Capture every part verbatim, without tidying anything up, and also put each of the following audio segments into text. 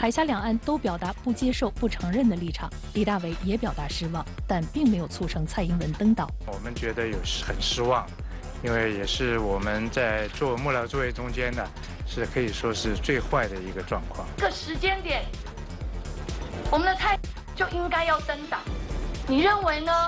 海峡两岸都表达不接受、不承认的立场，李大为也表达失望，但并没有促成蔡英文登岛。 我们觉得有很失望，因为也是我们在做幕僚作业中间呢，是可以说是最坏的一个状况。 这个时间点，我们的蔡就应该要登岛，你认为呢？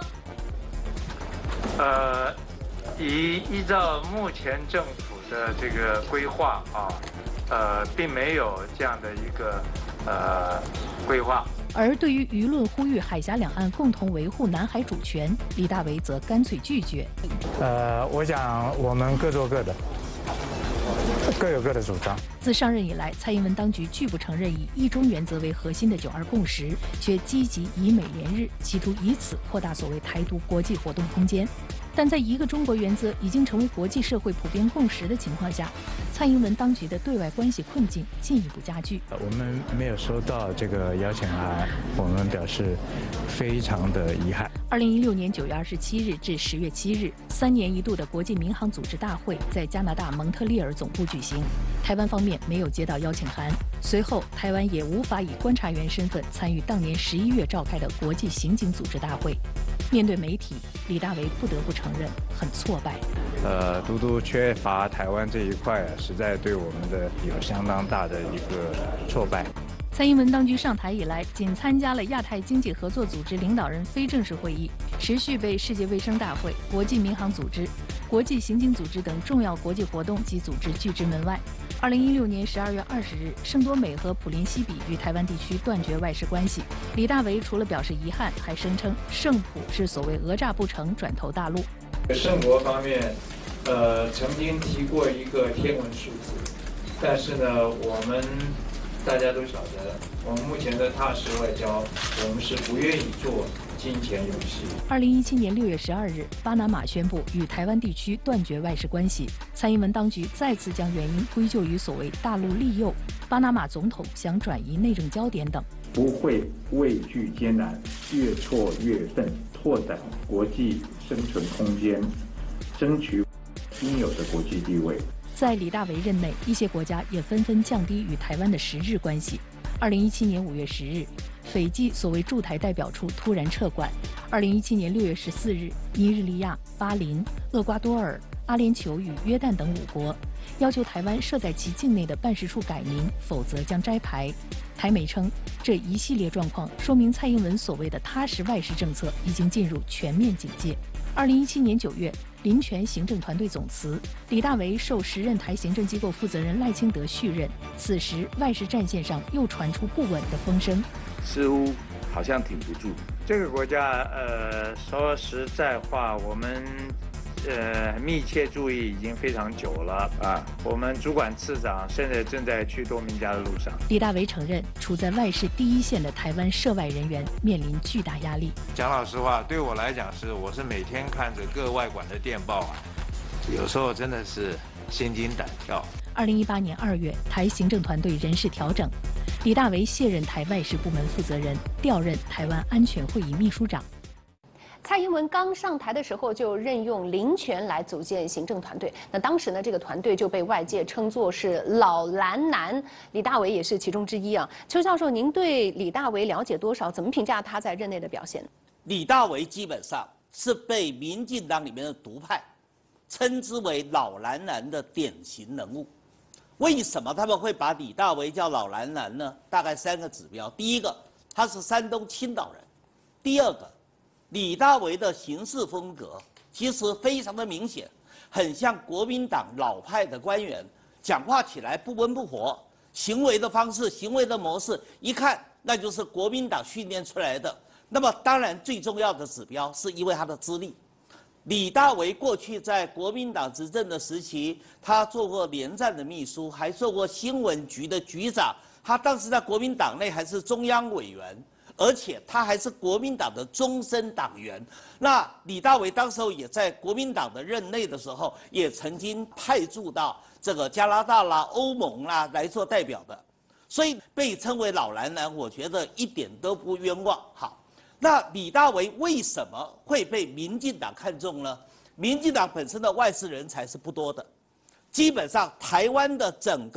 呃，依依照目前政府的这个规划啊，呃，并没有这样的一个呃规划。 而对于舆论呼吁海峡两岸共同维护南海主权，李大为则干脆拒绝。 呃，我想我们各做各的，各有各的主张。 自上任以来，蔡英文当局拒不承认以一中原则为核心的九二共识，却积极以美联日，企图以此扩大所谓台独国际活动空间。但在一个中国原则已经成为国际社会普遍共识的情况下，蔡英文当局的对外关系困境进一步加剧。 我们没有收到这个邀请函，我们表示非常的遗憾。 二零一六年九月二十七日至十月七日，三年一度的国际民航组织大会在加拿大蒙特利尔总部举行，台湾方面没有接到邀请函。随后，台湾也无法以观察员身份参与当年十一月召开的国际刑警组织大会。面对媒体，李大为不得不承认很挫败。 呃，独独缺乏台湾这一块啊，实在对我们的有相当大的一个挫败。 蔡英文当局上台以来，仅参加了亚太经济合作组织领导人非正式会议，持续被世界卫生大会、国际民航组织、国际刑警组织等重要国际活动及组织拒之门外。二零一六年十二月二十日，圣多美和普林西比与台湾地区断绝外事关系。李大为除了表示遗憾，还声称圣普是所谓讹诈不成，转投大陆。 圣国方面，呃，曾经提过一个天文数字，但是呢，我们大家都晓得，我们目前的踏实外交，我们是不愿意做金钱游戏。 二零一七年六月十二日，巴拿马宣布与台湾地区断绝外事关系。蔡英文当局再次将原因归咎于所谓大陆利诱，巴拿马总统想转移内政焦点等。 不会畏惧艰难，越挫越奋，拓展国际生存空间，争取应有的国际地位。 在李大为任内，一些国家也纷纷降低与台湾的实质关系。二零一七年五月十日，斐济所谓驻台代表处突然撤馆。二零一七年六月十四日，尼日利亚、巴林、厄瓜多尔、阿联酋与约旦等五国要求台湾设在其境内的办事处改名，否则将摘牌。台媒称，这一系列状况说明蔡英文所谓的踏实外事政策已经进入全面警戒。二零一七年九月，林权行政团队总辞，李大为受时任台行政机构负责人赖清德续任。此时，外事战线上又传出不稳的风声， 似乎好像挺不住。 这个国家，呃，说实在话，我们呃密切注意已经非常久了啊。我们主管次长现在正在去多明加的路上。 李大为承认，处在外事第一线的台湾涉外人员面临巨大压力。 讲老实话，对我来讲是，我是每天看着各外馆的电报啊，有时候真的是心惊胆跳。 二零一八年二月，台行政团队人事调整，李大为卸任台外事部门负责人，调任台湾安全会议秘书长。 蔡英文刚上台的时候就任用林权来组建行政团队，那当时呢，这个团队就被外界称作是老蓝男，李大为也是其中之一啊。邱教授，您对李大为了解多少？怎么评价他在任内的表现？ 李大为基本上是被民进党里面的独派称之为老蓝男的典型人物。为什么他们会把李大为叫老蓝男呢？大概三个指标：第一个，他是山东青岛人；第二个，李大为的行事风格其实非常的明显，很像国民党老派的官员，讲话起来不温不火，行为的方式、行为的模式，一看那就是国民党训练出来的。那么，当然最重要的指标是因为他的资历。李大为过去在国民党执政的时期，他做过连战的秘书，还做过新闻局的局长。他当时在国民党内还是中央委员。而且他还是国民党的终身党员。那李大为当时候也在国民党的任内的时候，也曾经派驻到这个加拿大啦、欧盟啦来做代表的，所以被称为老蓝男，我觉得一点都不冤枉。好，那李大为为什么会被民进党看中呢？民进党本身的外事人才是不多的，基本上台湾的整个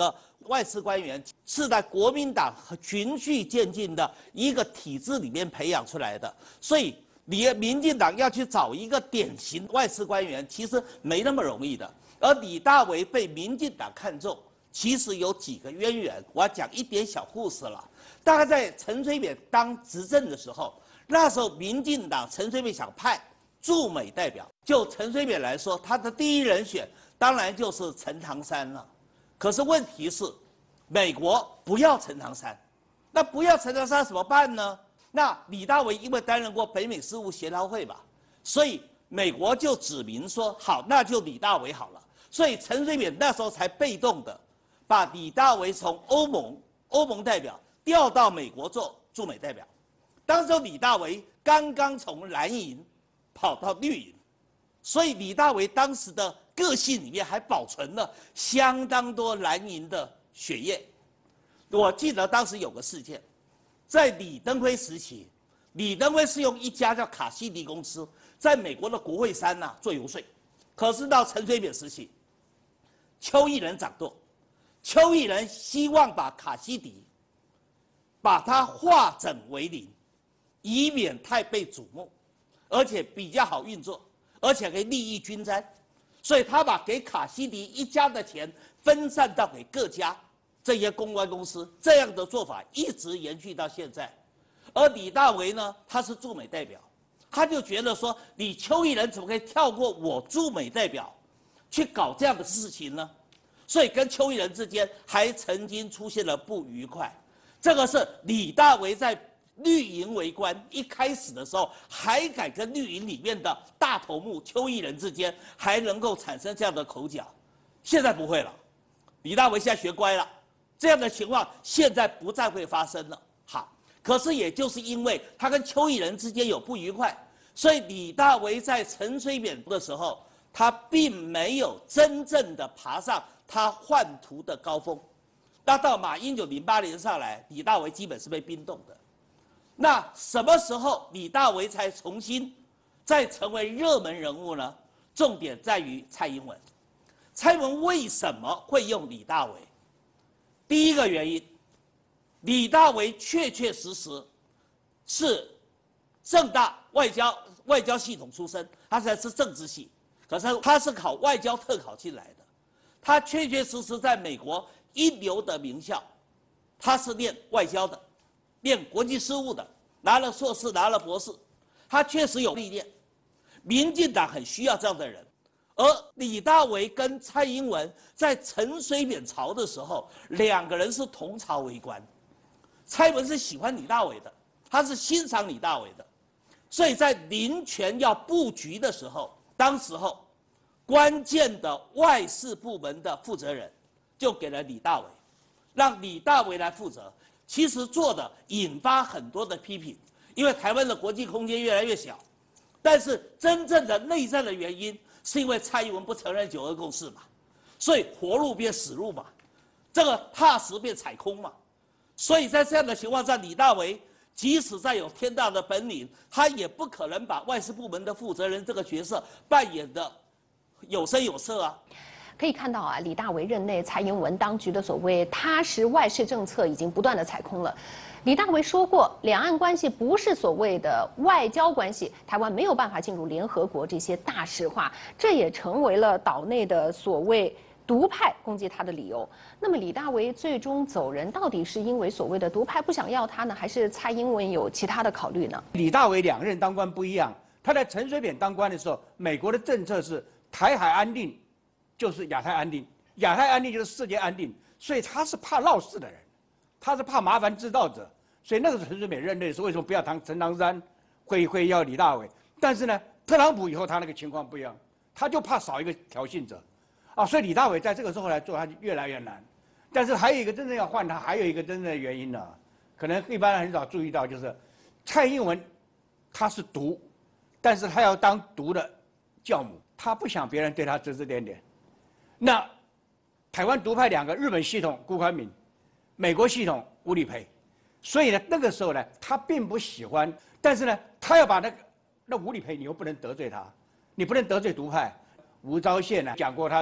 外事官员是在国民党循序渐进的一个体制里面培养出来的，所以你民进党要去找一个典型外事官员，其实没那么容易的。而李大为被民进党看中，其实有几个渊源，我要讲一点小故事了。大概在陈水扁当执政的时候，那时候民进党陈水扁想派驻美代表，就陈水扁来说，他的第一人选当然就是陈唐山了。可是问题是，美国不要陈唐山，那不要陈唐山怎么办呢？那李大为因为担任过北美事务协调会吧，所以美国就指明说好，那就李大为好了。所以陈水扁那时候才被动的把李大为从欧盟欧盟代表调到美国做驻美代表。当时李大为刚刚从蓝营跑到绿营，所以李大为当时的个性里面还保存了相当多蓝营的血液。我记得当时有个事件，在李登辉时期，李登辉是用一家叫卡西迪公司在美国的国会山呐、啊、做游说，可是到陈水扁时期，邱义仁掌舵，邱义仁希望把卡西迪把它化整为零，以免太被瞩目，而且比较好运作，而且可以利益均沾。所以他把给卡西迪一家的钱分散到给各家这些公关公司，这样的做法一直延续到现在。而李大为呢，他是驻美代表，他就觉得说，你邱义仁怎么可以跳过我驻美代表去搞这样的事情呢？所以跟邱义仁之间还曾经出现了不愉快。这个是李大为在绿营为官一开始的时候，还敢跟绿营里面的大头目邱义仁之间还能够产生这样的口角，现在不会了。李大为现在学乖了，这样的情况现在不再会发生了。好，可是也就是因为他跟邱义仁之间有不愉快，所以李大为在陈水扁的时候，他并没有真正的爬上他宦途的高峰。那到马英九零八年上来，李大为基本是被冰冻的。那什么时候李大为才重新再成为热门人物呢？重点在于蔡英文。蔡英文为什么会用李大为？第一个原因，李大为确确实实是政大外交外交系统出身，他才是政治系，可是他是考外交特考进来的，他确确实实在美国一流的名校，他是念外交的。念国际事务的，拿了硕士，拿了博士，他确实有历练。民进党很需要这样的人，而李大为跟蔡英文在陈水扁朝的时候，两个人是同朝为官。蔡英文是喜欢李大为的，他是欣赏李大为的，所以在林权要布局的时候，当时候关键的外事部门的负责人就给了李大为，让李大为来负责。其实做的引发很多的批评，因为台湾的国际空间越来越小，但是真正的内战的原因是因为蔡英文不承认九二共识嘛，所以活路变死路嘛，这个踏实变踩空嘛，所以在这样的情况下，李大为即使再有天大的本领，他也不可能把外事部门的负责人这个角色扮演的有声有色啊。 可以看到啊，李大为任内，蔡英文当局的所谓踏实外事政策已经不断的踩空了。李大为说过，两岸关系不是所谓的外交关系，台湾没有办法进入联合国这些大实话，这也成为了岛内的所谓独派攻击他的理由。那么李大为最终走人，到底是因为所谓的独派不想要他呢，还是蔡英文有其他的考虑呢？ 李大为两任当官不一样，他在陈水扁当官的时候，美国的政策是台海安定。就是亚太安定，亚太安定就是世界安定，所以他是怕闹事的人，他是怕麻烦制造者，所以那个陈水扁任内是为什么不要唐陈唐山，会会要李大为？但是呢，特朗普以后他那个情况不一样，他就怕少一个挑衅者，啊，所以李大为在这个时候来做，他就越来越难。但是还有一个真正要换他，还有一个真正的原因呢，可能一般人很少注意到，就是蔡英文他是独，但是他要当独的教母，他不想别人对他指指点点。那台湾独派两个，日本系统辜宽敏，美国系统吴理培，所以呢，那个时候呢，他并不喜欢，但是呢，他要把那个那吴理培，你又不能得罪他，你不能得罪独派。吴钊燮呢讲过他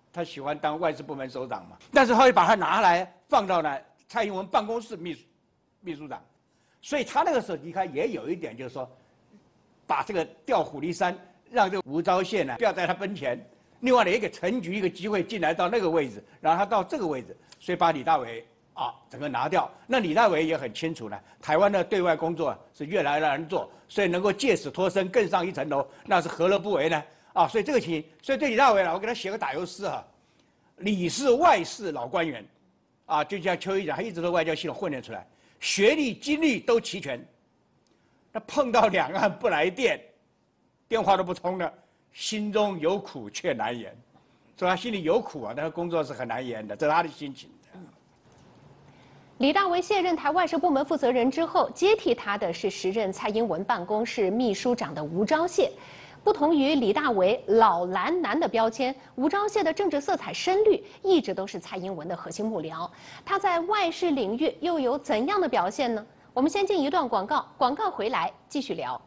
他喜欢当外事部门首长嘛，但是后来把他拿来放到呢蔡英文办公室秘书秘书长，所以他那个时候离开也有一点就是说，把这个调虎离山，让这个吴钊燮呢不要在他跟前，另外呢也给陈菊一个机会进来到那个位置，然后他到这个位置，所以把李大为啊整个拿掉。那李大为也很清楚呢，台湾的对外工作是越来越难做，所以能够借此脱身更上一层楼，那是何乐不为呢？啊，所以这个情形，所以对李大为呢，我给他写个打油诗哈，李是外事老官员，啊，就像邱毅讲，他一直都外交系统混练出来，学历、经历都齐全。那碰到两岸不来电，电话都不通了，心中有苦却难言，所以他心里有苦啊，但是工作是很难言的，这是他的心情。 李大为卸任台外事部门负责人之后，接替他的是时任蔡英文办公室秘书长的吴钊燮。不同于李大为老蓝男的标签，吴钊燮的政治色彩深绿，一直都是蔡英文的核心幕僚。他在外事领域又有怎样的表现呢？我们先进一段广告，广告回来继续聊。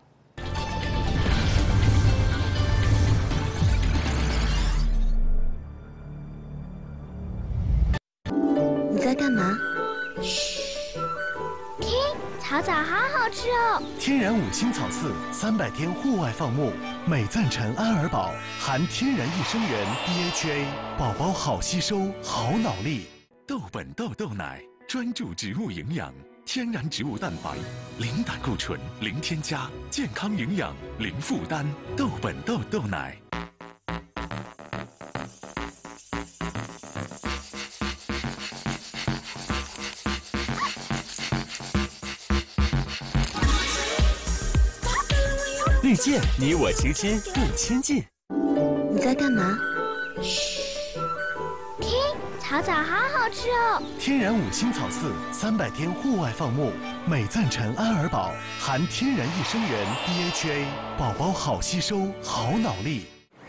你在干嘛？嘘，听，草枣好好吃哦。 天然五星草饲，三百天户外放牧，美赞臣安尔宝含天然益生元 D H A， 宝宝好吸收，好脑力。 豆本豆豆奶，专注植物营养，天然植物蛋白，零胆固醇，零添加，健康营养，零负担。豆本豆豆奶。 绿箭，你我情亲更亲近。 你在干嘛？嘘，听，草枣好好吃哦。 天然五星草饲，三百天户外放牧，美赞臣安尔宝含天然益生元 D H A， 宝宝好吸收，好脑力。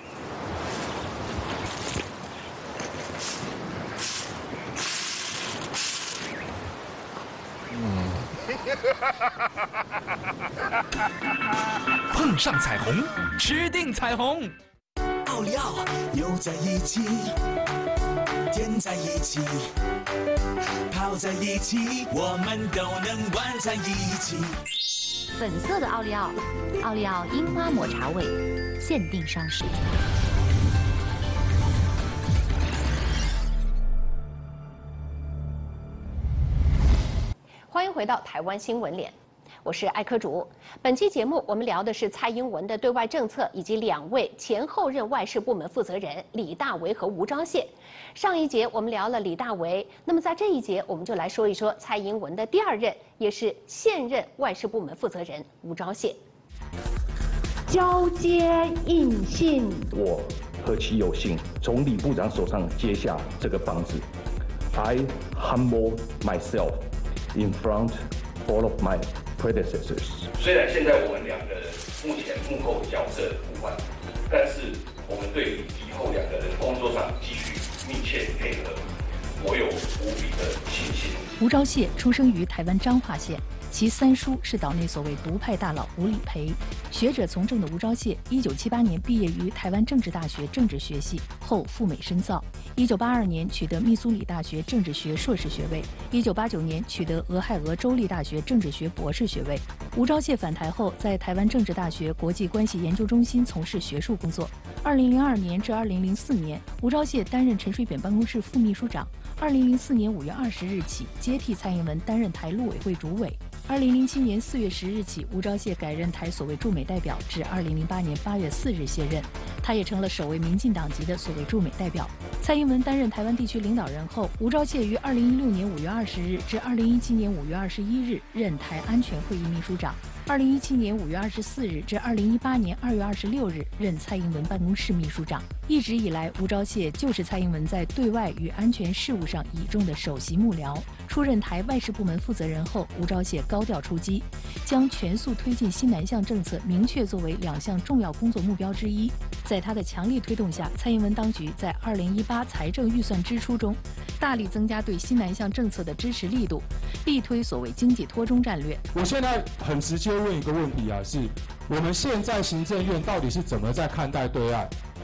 碰上彩虹，吃定彩虹。 奥利奥又在一起，甜在一起，泡在一起，我们都能玩在一起。 粉色的奥利奥，奥利奥樱花抹茶味，限定上市。 欢迎回到台湾新闻脸，我是艾科竹。本期节目我们聊的是蔡英文的对外政策，以及两位前后任外事部门负责人李大为和吴钊燮。上一节我们聊了李大为，那么在这一节我们就来说一说蔡英文的第二任，也是现任外事部门负责人吴钊燮。 交接应信， 我何其有幸从李部长手上接下这个棒子 ，I humble myself in front all of my predecessors。 虽然现在我们两个人目前幕后角色互换，但是我们对于以后两个人工作上继续密切配合，我有无比的信心。 吴钊燮出生于台湾彰化县，其三叔是岛内所谓独派大佬吴理培。学者从政的吴钊燮，一九七八年毕业于台湾政治大学政治学系，后赴美深造。一九八二年取得密苏里大学政治学硕士学位，一九八九年取得俄亥俄州立大学政治学博士学位。吴钊燮返台后，在台湾政治大学国际关系研究中心从事学术工作。二零零二年至二零零四年，吴钊燮担任陈水扁办公室副秘书长。二零零四年五月二十日起，接替蔡英文担任台陆委会主委。二零零七年四月十日起，吴钊燮改任台所谓驻美代表，至二零零八年八月四日卸任。他也成了首位民进党籍的所谓驻美代表。蔡英文担任台湾地区领导人后，吴钊燮于二零一六年五月二十日至二零一七年五月二十一日任台安全会议秘书长。二零一七年五月二十四日至二零一八年二月二十六日任蔡英文办公室秘书长。一直以来，吴钊燮就是蔡英文在对外与安全事务上倚重的首席幕僚。出任台外事部门负责人后，吴钊燮高调出击，将全速推进新南向政策明确作为两项重要工作目标之一。在他的强力推动下，蔡英文当局在二零一八财政预算支出中，大力增加对新南向政策的支持力度，力推所谓经济托中战略。 我现在很直接问一个问题啊，是我们现在行政院到底是怎么在看待对岸？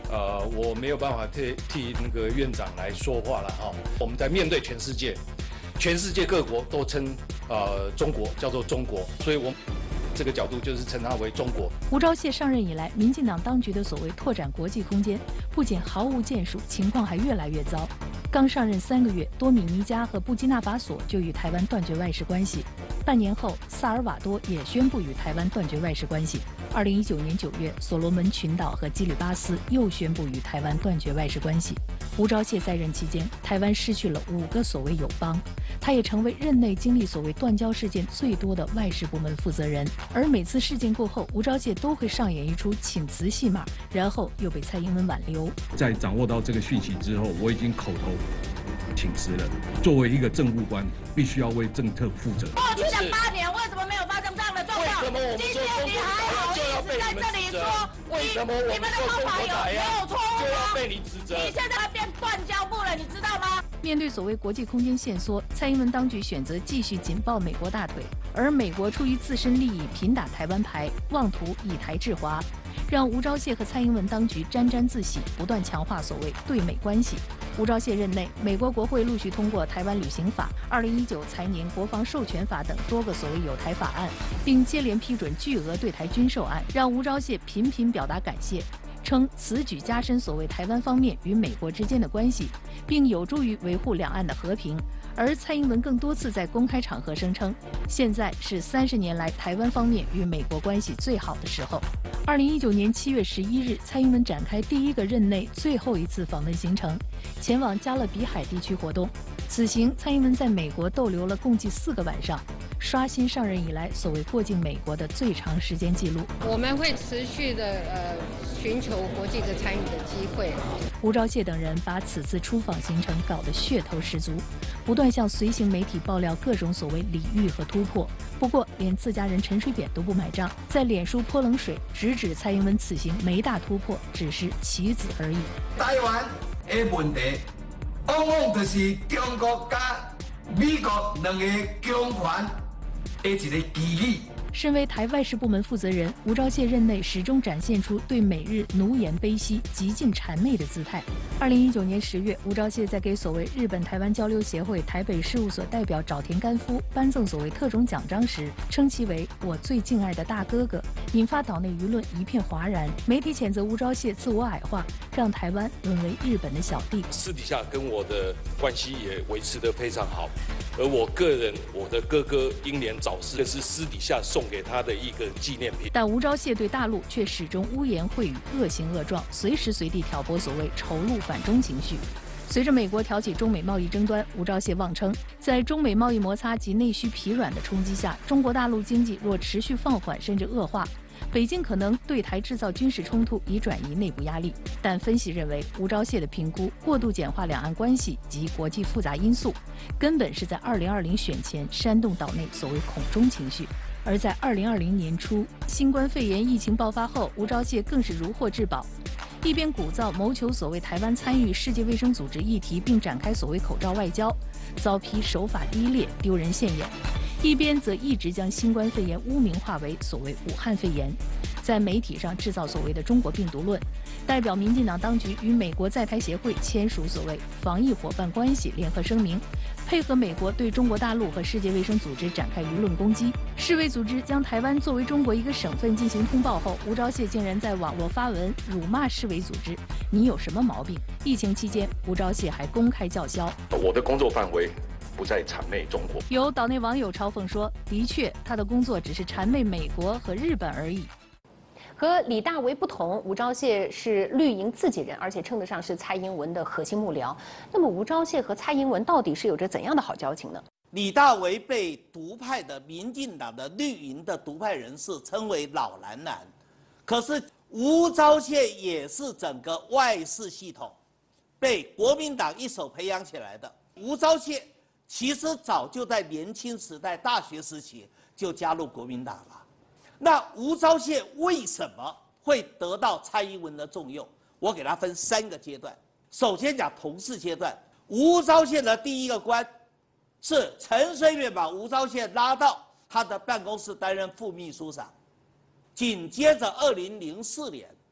呃，我没有办法替替那个院长来说话了哈。我们在面对全世界，全世界各国都称呃中国叫做中国，所以我们这个角度就是称它为中国。 吴钊燮上任以来，民进党当局的所谓拓展国际空间，不仅毫无建树，情况还越来越糟。刚上任三个月，多米尼加和布基纳法索就与台湾断绝外事关系。半年后，萨尔瓦多也宣布与台湾断绝外事关系。二零一九年九月，所罗门群岛和基里巴斯又宣布与台湾断绝外事关系。吴钊燮在任期间，台湾失去了五个所谓友邦，他也成为任内经历所谓断交事件最多的外事部门负责人。而每次事件过后，吴钊燮都会上演一出请辞戏码，然后又被蔡英文挽留。 在掌握到这个讯息之后，我已经口头请辞了。作为一个政务官，必须要为政策负责。 过去的八年，为什么没有发生这样的状况？今天你还好意思在这里说， 为什么我们的方法有没有错误就要被你指责？ 你现在还变断交部了，你知道吗？ 面对所谓国际空间限缩，蔡英文当局选择继续紧抱美国大腿，而美国出于自身利益频打台湾牌，妄图以台制华，让吴钊燮和蔡英文当局沾沾自喜，不断强化所谓对美关系。吴钊燮任内，美国国会陆续通过《台湾旅行法》、二零一九财年国防授权法等多个所谓友台法案，并接连批准巨额对台军售案，让吴钊燮频频表达感谢，称此举加深所谓台湾方面与美国之间的关系，并有助于维护两岸的和平。而蔡英文更多次在公开场合声称，现在是三十年来台湾方面与美国关系最好的时候。二零一九年七月十一日，蔡英文展开第一个任内最后一次访问行程，前往加勒比海地区活动。此行，蔡英文在美国逗留了共计四个晚上，刷新上任以来所谓过境美国的最长时间记录。 我们会持续的呃寻求国际的参与的机会。 吴钊燮等人把此次出访行程搞得噱头十足，不断向随行媒体爆料各种所谓礼遇和突破。不过，连自家人陈水扁都不买账，在脸书泼冷水，直指蔡英文此行没大突破，只是棋子而已。 台湾的问题，往往就是中国加美国两个强权的一个机遇。 身为台外事部门负责人，吴钊燮任内始终展现出对美日奴颜卑膝、极尽谄媚的姿态。二零一九年十月，吴钊燮在给所谓日本台湾交流协会台北事务所代表沼田干夫颁赠所谓特种奖章时，称其为我最敬爱的大哥哥，引发岛内舆论一片哗然。媒体谴责吴钊燮自我矮化，让台湾沦为日本的小弟。 私底下跟我的关系也维持得非常好，而我个人，我的哥哥英年早逝，这是私底下送给他的一个纪念品。 但吴钊燮对大陆却始终污言秽语、恶行恶状，随时随地挑拨所谓仇陆反中情绪。随着美国挑起中美贸易争端，吴钊燮妄称，在中美贸易摩擦及内需疲软的冲击下，中国大陆经济若持续放缓甚至恶化，北京可能对台制造军事冲突，以转移内部压力。但分析认为，吴钊燮的评估过度简化两岸关系及国际复杂因素，根本是在二零二零选前煽动岛内所谓恐中情绪。而在二零二零年初，新冠肺炎疫情爆发后，吴钊燮更是如获至宝，一边鼓噪谋求所谓台湾参与世界卫生组织议题，并展开所谓口罩外交，遭批手法低劣、丢人现眼；一边则一直将新冠肺炎污名化为所谓武汉肺炎，在媒体上制造所谓的中国病毒论，代表民进党当局与美国在台协会签署所谓防疫伙伴关系联合声明，配合美国对中国大陆和世界卫生组织展开舆论攻击。世卫组织将台湾作为中国一个省份进行通报后，吴钊燮竟然在网络发文辱骂世卫组织，你有什么毛病？疫情期间，吴钊燮还公开叫嚣， 我的工作范围不再谄媚中国。 有岛内网友嘲讽说，的确，他的工作只是谄媚美国和日本而已。 和李大为不同，吴钊燮是绿营自己人，而且称得上是蔡英文的核心幕僚。那么，吴钊燮和蔡英文到底是有着怎样的好交情呢？ 李大为被独派的民进党的绿营的独派人士称为老蓝蓝，可是吴钊燮也是整个外事系统被国民党一手培养起来的。吴钊燮其实早就在年轻时代、大学时期就加入国民党了。那吴钊燮为什么会得到蔡英文的重用？我给他分三个阶段。首先讲同事阶段，吴钊燮的第一个官是陈水扁把吴钊燮拉到他的办公室担任副秘书长。紧接着，二零零四年，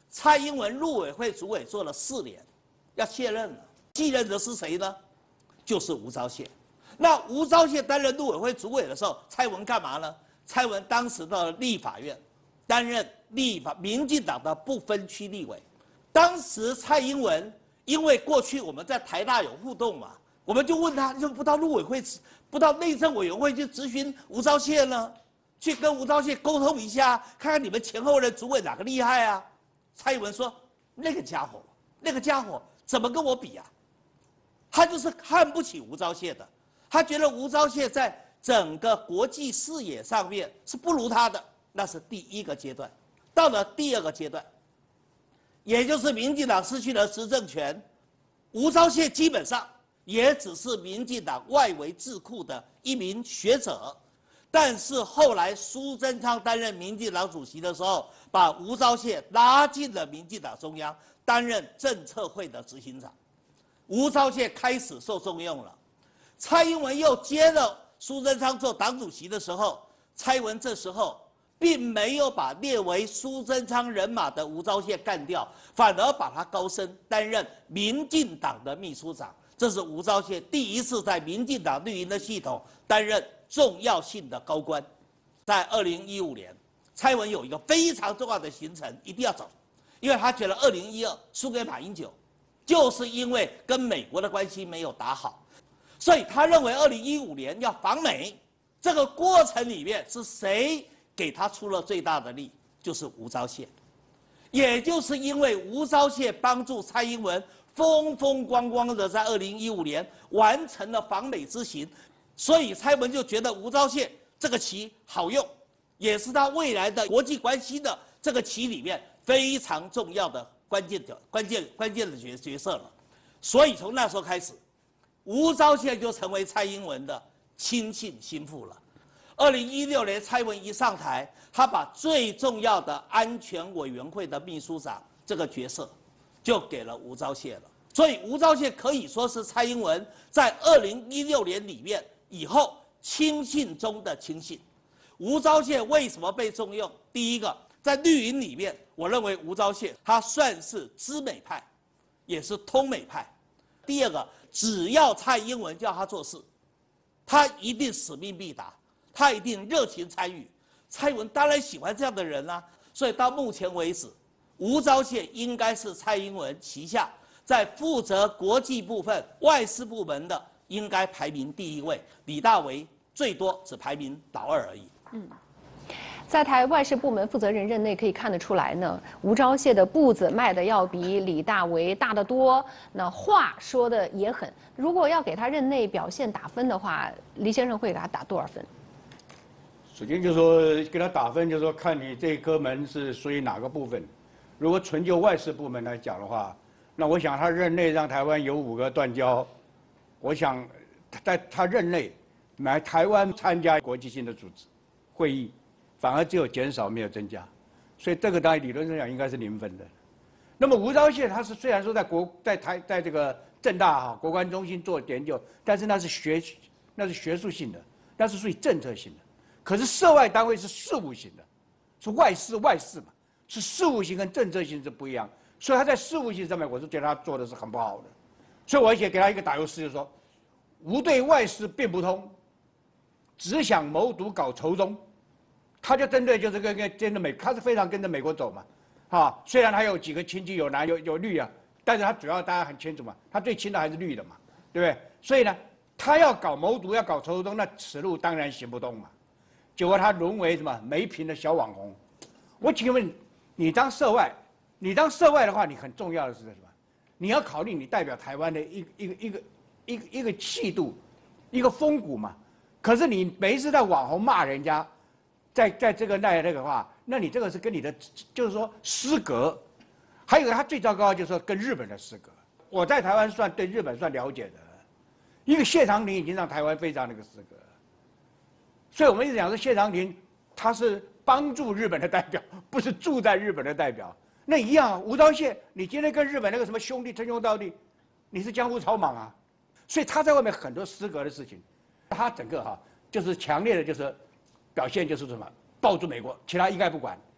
蔡英文陆委会主委做了四年，要卸任了，继任的是谁呢？就是吴钊燮。那吴钊燮担任陆委会主委的时候，蔡英文干嘛呢？蔡英文当时到了立法院，担任立法民进党的不分区立委。当时蔡英文因为过去我们在台大有互动嘛，我们就问他，你怎么不到陆委会、不到内政委员会去质询吴钊燮呢？去跟吴钊燮沟通一下，看看你们前后任主委哪个厉害啊？蔡英文说：“那个家伙，那个家伙怎么跟我比啊？他就是看不起吴钊燮的，他觉得吴钊燮在整个国际视野上面是不如他的。那是第一个阶段。到了第二个阶段，也就是民进党失去了执政权，吴钊燮基本上也只是民进党外围智库的一名学者。”但是后来苏贞昌担任民进党主席的时候，把吴钊燮拉进了民进党中央，担任政策会的执行长。吴钊燮开始受重用了。蔡英文又接了苏贞昌做党主席的时候，蔡英文这时候并没有把列为苏贞昌人马的吴钊燮干掉，反而把他高升担任民进党的秘书长。这是吴钊燮第一次在民进党绿营的系统担任重要性的高官。在二零一五年，蔡英文有一个非常重要的行程一定要走，因为他觉得二零一二输给马英九，就是因为跟美国的关系没有打好，所以他认为二零一五年要访美。这个过程里面是谁给他出了最大的力？就是吴钊燮。也就是因为吴钊燮帮助蔡英文风风光光的在二零一五年完成了访美之行，所以蔡英文就觉得吴钊燮这个棋好用，也是他未来的国际关系的这个棋里面非常重要的关键的关键关键的角角色了。所以从那时候开始，吴钊燮就成为蔡英文的亲信心腹了。二零一六年蔡英文一上台，他把最重要的安全委员会的秘书长这个角色就给了吴钊燮了。所以吴钊燮可以说是蔡英文在二零一六年里面以后亲信中的亲信。吴钊燮为什么被重用？第一个，在绿营里面，我认为吴钊燮他算是知美派，也是通美派。第二个，只要蔡英文叫他做事，他一定使命必达，他一定热情参与。蔡英文当然喜欢这样的人啦、啊，所以到目前为止，吴钊燮应该是蔡英文旗下在负责国际部分、外事部门的，应该排名第一位。李大为最多只排名老二而已。 嗯。在台外事部门负责人任内可以看得出来呢，吴钊燮的步子迈得要比李大为大得多，那话说的也狠。如果要给他任内表现打分的话，黎先生会给他打多少分？ 首先就说给他打分，就是说看你这科门是属于哪个部分。如果纯就外事部门来讲的话，那我想他任内让台湾有五个断交，我想在他任内来台湾参加国际性的组织会议，反而只有减少没有增加，所以这个当然理论上讲应该是零分的。那么吴钊燮他是虽然说在国在台在这个政大哈国关中心做研究，但是那是学那是学术性的，那是属于政策性的。可是涉外单位是事务型的，是外事外事嘛，是事务性跟政策性是不一样。所以他在事务性上面，我是觉得他做的是很不好的。所以我也给他一个打油诗，就是说，吴对外事并不通，只想谋独搞仇中。他就针对就是跟跟跟着美，他是非常跟着美国走嘛，啊，虽然他有几个亲戚有蓝有有绿啊，但是他主要大家很清楚嘛，他最亲的还是绿的嘛，对不对？所以呢，他要搞谋独要搞仇中，那此路当然行不通嘛。结果他沦为什么没品的小网红。我请问你当涉外，你当涉外的话，你很重要的是什么？你要考虑你代表台湾的一个一个一个一个一个气度，一个风骨嘛。可是你每一次在网红骂人家，在在这个那那个话，那你这个是跟你的就是说失格。还有他最糟糕的就是说跟日本的失格。我在台湾算对日本算了解的，一个谢长廷已经让台湾非常那个失格。所以我们一直讲说谢长廷他是帮助日本的代表，不是住在日本的代表。那一样啊，吴钊燮，你今天跟日本那个什么兄弟称兄道弟，你是江湖草莽啊。所以他在外面很多失格的事情，他整个哈、啊、就是强烈的就是表现就是什么抱住美国，其他一概不管，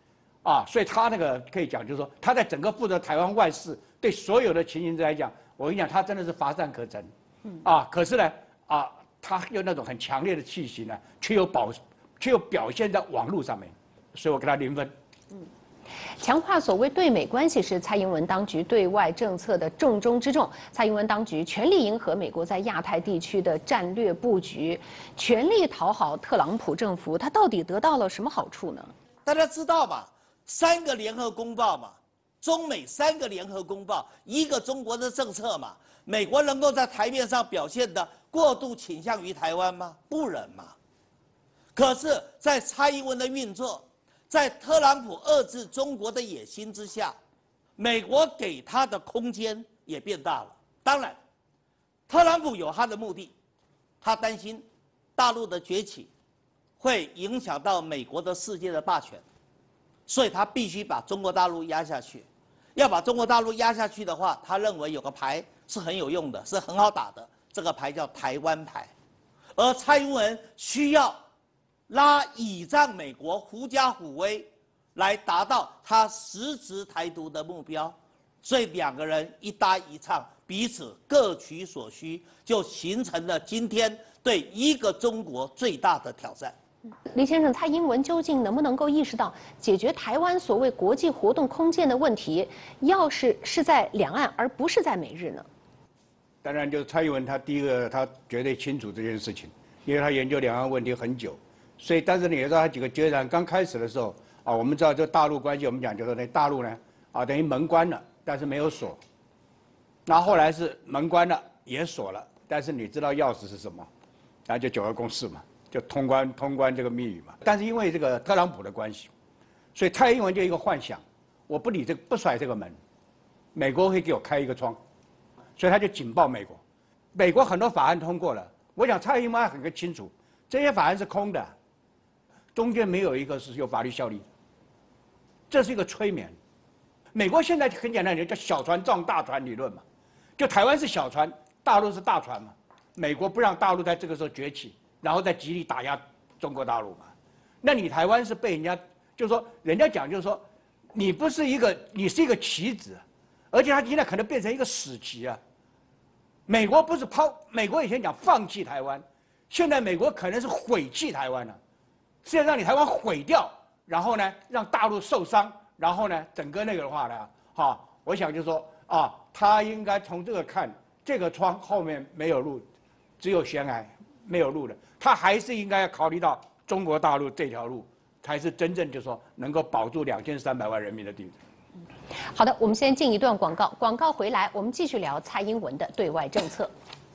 啊，所以他那个可以讲，就是说他在整个负责台湾外事，对所有的情形来讲，我跟你讲，他真的是乏善可陈，嗯啊，可是呢啊，他有那种很强烈的气息呢，却又保却又表现在网络上面，所以我给他零分。 嗯。强化所谓对美关系是蔡英文当局对外政策的重中之重。蔡英文当局全力迎合美国在亚太地区的战略布局，全力讨好特朗普政府，他到底得到了什么好处呢？ 大家知道吧？三个联合公报嘛，中美三个联合公报，一个中国的政策嘛，美国能够在台面上表现的过度倾向于台湾吗？不能嘛。可是，在蔡英文的运作，在特朗普遏制中国的野心之下，美国给他的空间也变大了。当然，特朗普有他的目的，他担心大陆的崛起会影响到美国的世界的霸权，所以他必须把中国大陆压下去。要把中国大陆压下去的话，他认为有个牌是很有用的，是很好打的，这个牌叫台湾牌。而蔡英文需要拉倚仗美国狐假虎威，来达到他实质台独的目标，所以两个人一搭一唱，彼此各取所需，就形成了今天对一个中国最大的挑战。 李先生，蔡英文究竟能不能够意识到，解决台湾所谓国际活动空间的问题，要是是在两岸而不是在美日呢？ 当然，就是蔡英文他第一个，他绝对清楚这件事情，因为他研究两岸问题很久。所以，但是你也知道，他几个决断刚开始的时候啊，我们知道这大陆关系，我们讲就是那大陆呢啊，等于门关了，但是没有锁。那后来是门关了也锁了，但是你知道钥匙是什么？那就九二共识嘛，就通关通关这个密语嘛。但是因为这个特朗普的关系，所以蔡英文就一个幻想，我不理这不甩这个门，美国会给我开一个窗，所以他就警报美国。美国很多法案通过了，我想蔡英文很清楚，这些法案是空的。中间没有一个是有法律效力，这是一个催眠。美国现在很简单，叫小船撞大船理论嘛，就台湾是小船，大陆是大船嘛。美国不让大陆在这个时候崛起，然后再极力打压中国大陆嘛。那你台湾是被人家，就是说人家讲就是说，你不是一个，你是一个棋子，而且他现在可能变成一个死棋啊。美国不是抛，美国以前讲放弃台湾，现在美国可能是毁弃台湾了。是要让你台湾毁掉，然后呢，让大陆受伤，然后呢，整个那个的话呢，哈，我想就说啊，他应该从这个看，这个窗后面没有路，只有悬崖，没有路的，他还是应该要考虑到中国大陆这条路，才是真正就说能够保住两千三百万人民的地位。 好的，我们先进一段广告，广告回来，我们继续聊蔡英文的对外政策。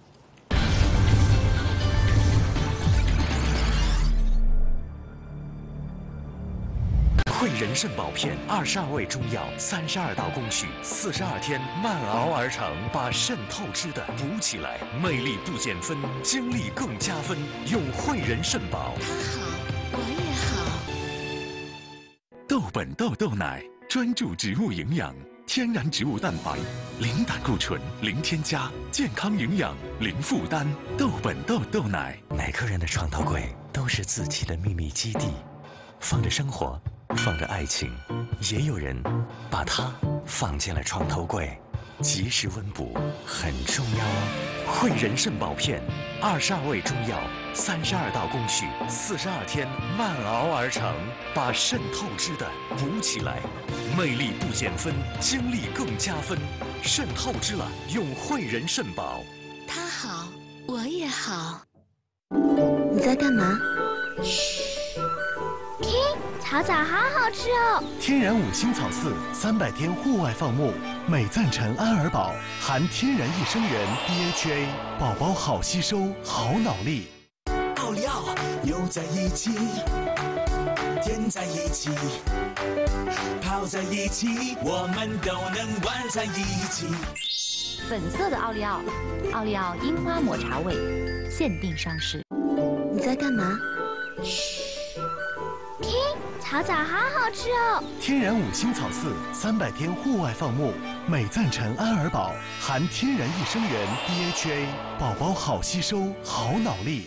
汇仁肾宝片，二十二味中药，三十二道工序，四十二天慢熬而成，把肾透支的补起来，魅力不减分，精力更加分。用汇仁肾宝， 他好，我也好。 豆本豆豆奶，专注植物营养，天然植物蛋白，零胆固醇，零添加，健康营养，零负担。豆本豆豆奶。 每个人的床头柜都是自己的秘密基地，放着生活。放着爱情，也有人把它放进了床头柜，及时温补很重要哦。 汇仁肾宝片，二十二味中药，三十二道工序，四十二天慢熬而成，把肾透支的补起来，魅力不减分，精力更加分。肾透支了，用汇仁肾宝。 他好，我也好。你在干嘛？嘘。听，草枣好好吃哦！ 天然五星草饲，三百天户外放牧，美赞臣安尔宝含天然益生元 D H A， 宝宝好吸收，好脑力。 奥利奥有在一起，甜在一起，泡在一起，我们都能玩在一起。 粉色的奥利奥，奥利奥樱花抹茶味，限定上市。 你在干嘛？嘘。听，草枣好好吃哦！ 天然五星草饲，三百天户外放牧，美赞臣安尔宝含天然益生元 D H A， 宝宝好吸收，好脑力。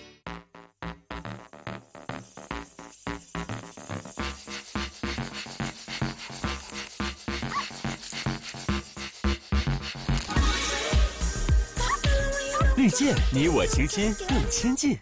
绿箭，你我情之更亲近。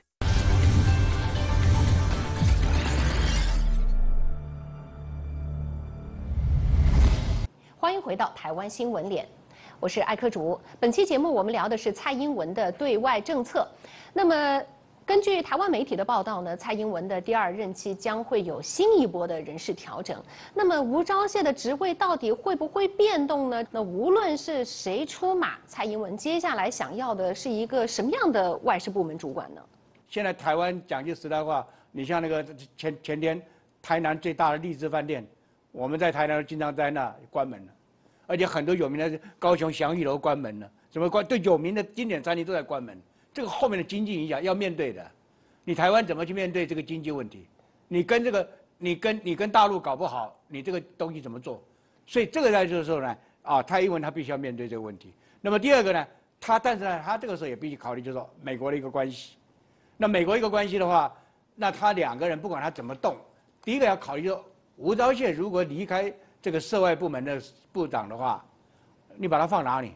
欢迎回到台湾新闻脸，我是艾科竹。本期节目我们聊的是蔡英文的对外政策。那么，根据台湾媒体的报道呢，蔡英文的第二任期将会有新一波的人事调整。那么吴钊燮的职位到底会不会变动呢？那无论是谁出马，蔡英文接下来想要的是一个什么样的外事部门主管呢？ 现在台湾讲句实在话，你像那个前前天台南最大的荔枝饭店，我们在台南经常在那关门了，而且很多有名的高雄祥裕楼关门了，什么关对有名的经典餐厅都在关门。这个后面的经济影响要面对的，你台湾怎么去面对这个经济问题？你跟这个，你跟你跟大陆搞不好，你这个东西怎么做？所以这个在这个时候呢，啊，蔡英文他必须要面对这个问题。那么第二个呢，他但是呢，他这个时候也必须考虑，就是说美国的一个关系。那美国一个关系的话，那他两个人不管他怎么动，第一个要考虑说，吴钊燮如果离开这个涉外部门的部长的话，你把他放哪里？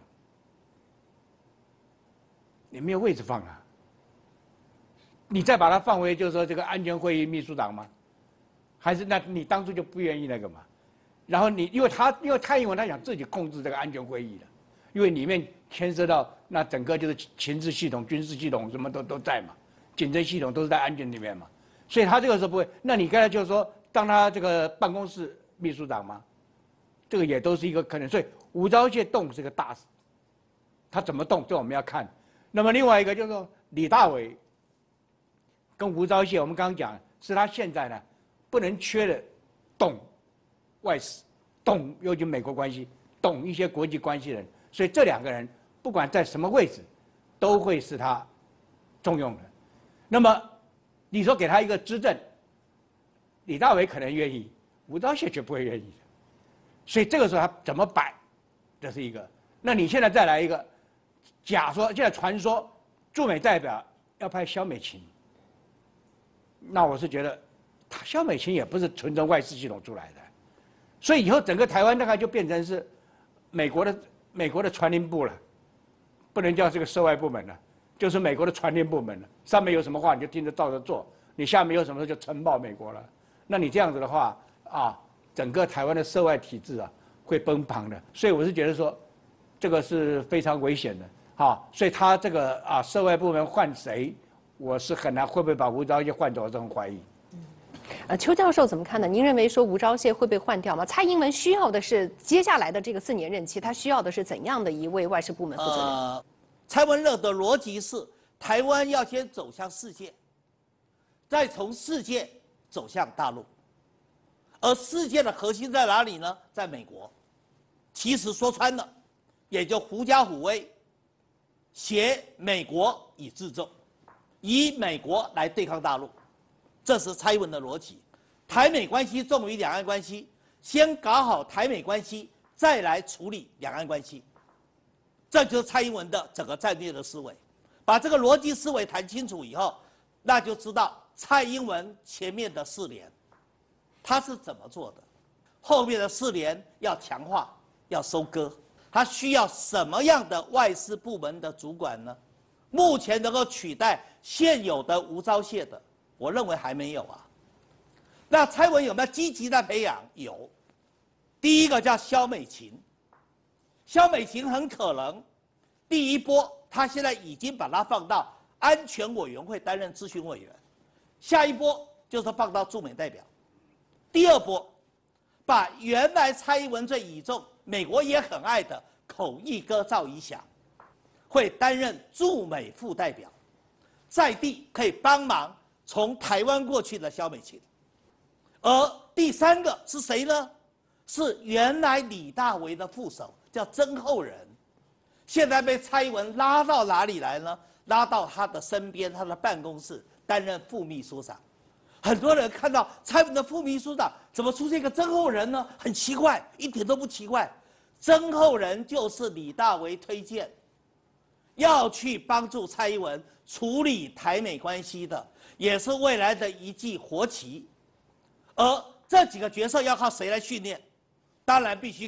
你没有位置放啊！你再把他放回，就是说这个安全会议秘书长吗？还是那你当初就不愿意那个嘛？然后你因为他因为蔡英文他想自己控制这个安全会议的，因为里面牵涉到那整个就是情治系统、军事系统什么都都在嘛，警政系统都是在安全里面嘛，所以他这个时候不会。那你刚才就是说当他这个办公室秘书长吗？这个也都是一个可能。所以吴钊燮动是个大事，他怎么动，这我们要看。那么另外一个就是说，李大伟跟吴钊燮，我们刚刚讲是他现在呢不能缺的，懂外事，懂尤其美国关系，懂一些国际关系人，所以这两个人不管在什么位置，都会是他重用的。那么你说给他一个资政，李大伟可能愿意，吴钊燮却不会愿意的，所以这个时候他怎么摆，这是一个。那你现在再来一个。假说现在传说驻美代表要派萧美琴，那我是觉得，他萧美琴也不是纯从外事系统出来的，所以以后整个台湾大概就变成是美国的美国的传令部了，不能叫这个涉外部门了，就是美国的传令部门了。上面有什么话你就听着照着做，你下面有什么就呈报美国了。那你这样子的话啊，整个台湾的涉外体制啊会崩盘的。所以我是觉得说，这个是非常危险的。好，所以他这个啊，涉外部门换谁，我是很难会不会把吴钊燮换走，我是很怀疑。 呃，邱教授怎么看呢？您认为说吴钊燮会被换掉吗？蔡英文需要的是接下来的这个四年任期，他需要的是怎样的一位外事部门负责人？ 呃，蔡文乐的逻辑是，台湾要先走向世界，再从世界走向大陆，而世界的核心在哪里呢？在美国。其实说穿了，也就狐假虎威。挟美国以自重，以美国来对抗大陆，这是蔡英文的逻辑。台美关系重于两岸关系，先搞好台美关系，再来处理两岸关系。这就是蔡英文的整个战略的思维。把这个逻辑思维谈清楚以后，那就知道蔡英文前面的四连，他是怎么做的，后面的四连要强化，要收割。他需要什么样的外事部门的主管呢？目前能够取代现有的吴钊燮的，我认为还没有啊。那蔡文有没有积极的培养？有。第一个叫萧美琴，萧美琴很可能第一波，他现在已经把他放到安全委员会担任咨询委员，下一波就是放到驻美代表，第二波把原来蔡英文最倚重。美国也很爱的口译哥赵怡翔，会担任驻美副代表，在地可以帮忙从台湾过去的萧美琴。而第三个是谁呢？是原来李大为的副手，叫曾厚仁，现在被蔡英文拉到哪里来呢？拉到他的身边，他的办公室担任副秘书长。很多人看到蔡英文的副秘书长怎么出现一个曾厚仁呢？很奇怪，一点都不奇怪。曾厚仁就是李大为推荐，要去帮助蔡英文处理台美关系的，也是未来的一记活棋。而这几个角色要靠谁来训练？当然必须靠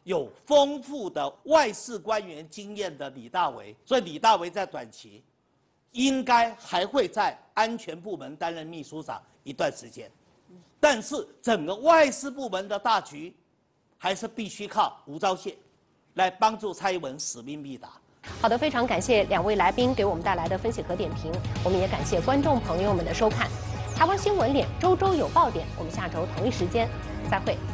有丰富的外事官员经验的李大为，所以李大为在短期应该还会在安全部门担任秘书长一段时间，但是整个外事部门的大局还是必须靠吴钊燮来帮助蔡英文使命必达。 好的，非常感谢两位来宾给我们带来的分析和点评，我们也感谢观众朋友们的收看。台湾新闻脸周周有爆点，我们下周同一时间再会。